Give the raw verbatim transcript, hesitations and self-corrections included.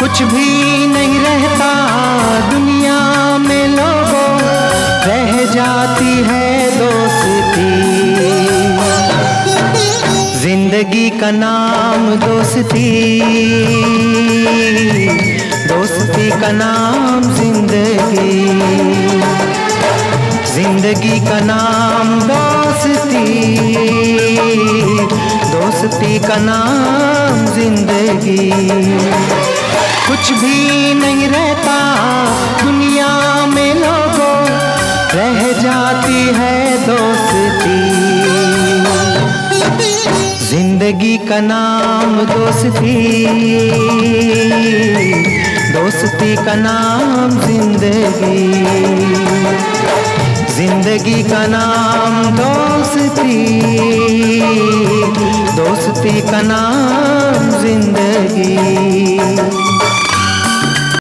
कुछ भी नहीं रहता दुनिया में लोगों, रह जाती है दोस्ती। जिंदगी का नाम दोस्ती, दोस्ती का नाम जिंदगी, जिंदगी का नाम दोस्ती, दोस्ती का नाम जिंदगी। कुछ भी नहीं रहता दुनिया में लोगों, रह जाती है दोस्ती। जिंदगी का नाम दोस्ती, दोस्ती का नाम जिंदगी, जिंदगी का नाम दोस्ती, दोस्ती का नाम जिंदगी।